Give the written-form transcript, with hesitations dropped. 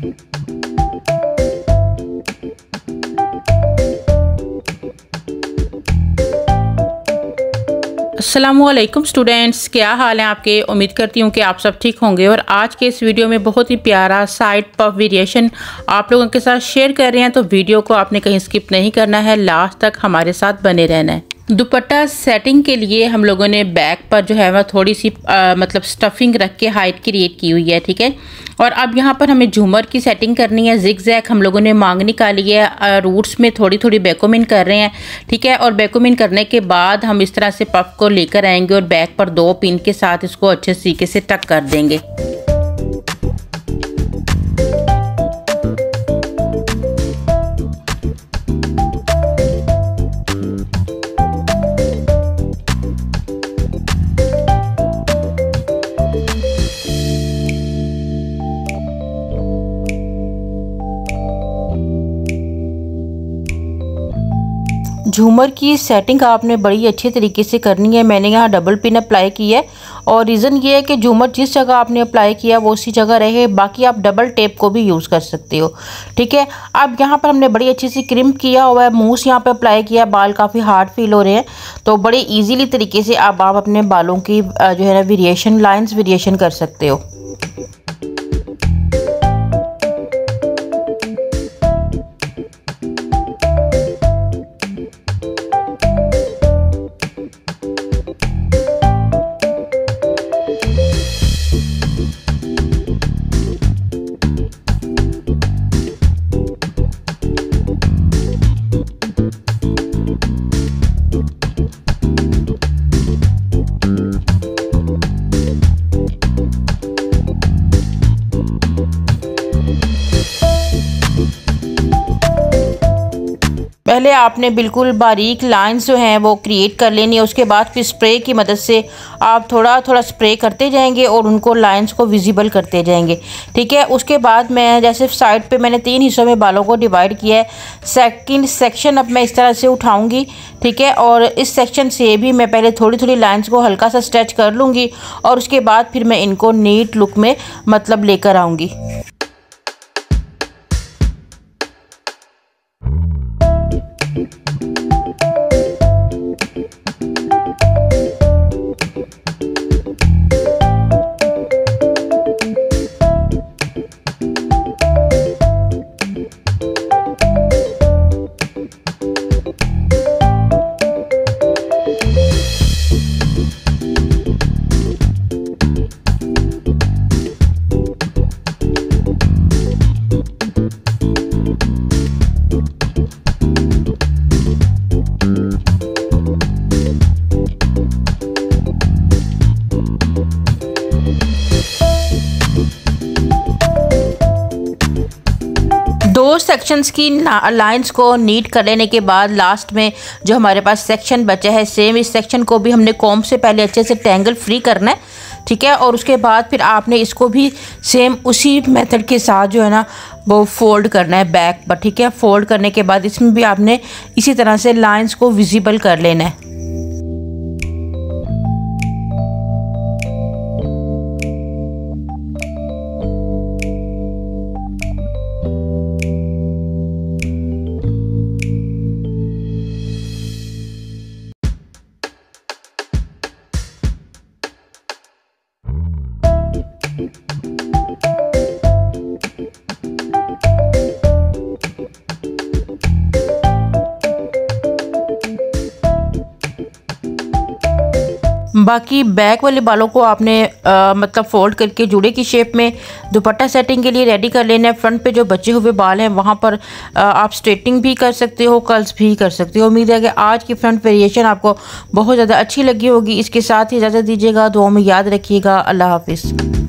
अस्सलामुअलैकुम स्टूडेंट्स, क्या हाल है आपके। उम्मीद करती हूँ कि आप सब ठीक होंगे। और आज के इस वीडियो में बहुत ही प्यारा साइड पफ वेरिएशन आप लोगों के साथ शेयर कर रहे हैं, तो वीडियो को आपने कहीं स्किप नहीं करना है, लास्ट तक हमारे साथ बने रहना है। दुपट्टा सेटिंग के लिए हम लोगों ने बैक पर जो है वह थोड़ी सी मतलब स्टफिंग रख के हाइट क्रिएट की हुई है, ठीक है। और अब यहाँ पर हमें झूमर की सेटिंग करनी है। जिग जैग हम लोगों ने मांग निकाली है, रूट्स में थोड़ी थोड़ी बैकोमिन कर रहे हैं, ठीक है। और बैकोमिन करने के बाद हम इस तरह से पफ को लेकर आएंगे और बैक पर 2 पिन के साथ इसको अच्छे तरीके से टक कर देंगे। झूमर की सेटिंग आपने बड़ी अच्छे तरीके से करनी है। मैंने यहाँ डबल पिन अप्लाई की है और रीज़न ये है कि झूमर जिस जगह आपने अप्लाई किया वो उसी जगह रहे, बाकी आप डबल टेप को भी यूज़ कर सकते हो, ठीक है। अब यहाँ पर हमने बड़ी अच्छी सी क्रिम्प किया हुआ है, मूस यहाँ पे अप्लाई किया, बाल काफ़ी हार्ड फील हो रहे हैं, तो बड़े ईजीली तरीके से अब आप अपने बालों की जो है ना वेरिएशन, लाइन्स वेरिएशन कर सकते हो। पहले आपने बिल्कुल बारीक लाइंस जो हैं वो क्रिएट कर लेनी है, उसके बाद फिर स्प्रे की मदद से आप थोड़ा थोड़ा स्प्रे करते जाएंगे और उनको लाइंस को विजिबल करते जाएंगे, ठीक है। उसके बाद मैं जैसे साइड पे मैंने 3 हिस्सों में बालों को डिवाइड किया है। सेकंड सेक्शन अब मैं इस तरह से उठाऊंगी, ठीक है। और इस सेक्शन से भी मैं पहले थोड़ी थोड़ी लाइन्स को हल्का सा स्ट्रेच कर लूँगी और उसके बाद फिर मैं इनको नीट लुक में मतलब लेकर आऊँगी। दो सेक्शंस की लाइंस को नीट कर लेने के बाद लास्ट में जो हमारे पास सेक्शन बचा है, सेम इस सेक्शन को भी हमने कॉम्ब से पहले अच्छे से टेंगल फ्री करना है, ठीक है। और उसके बाद फिर आपने इसको भी सेम उसी मेथड के साथ जो है ना वो फोल्ड करना है बैक पर, ठीक है। फोल्ड करने के बाद इसमें भी आपने इसी तरह से लाइंस को विजिबल कर लेना है। बाकी बैक वाले बालों को आपने मतलब फोल्ड करके जूड़े की शेप में दुपट्टा सेटिंग के लिए रेडी कर लेना है। फ्रंट पे जो बचे हुए बाल हैं वहाँ पर आप स्ट्रेटिंग भी कर सकते हो, कर्ल्स भी कर सकते हो। उम्मीद है कि आज की फ्रंट वेरिएशन आपको बहुत ज़्यादा अच्छी लगी होगी। इसके साथ ही इजाज़त दीजिएगा, दुआ में याद रखिएगा। अल्लाह हाफिज़।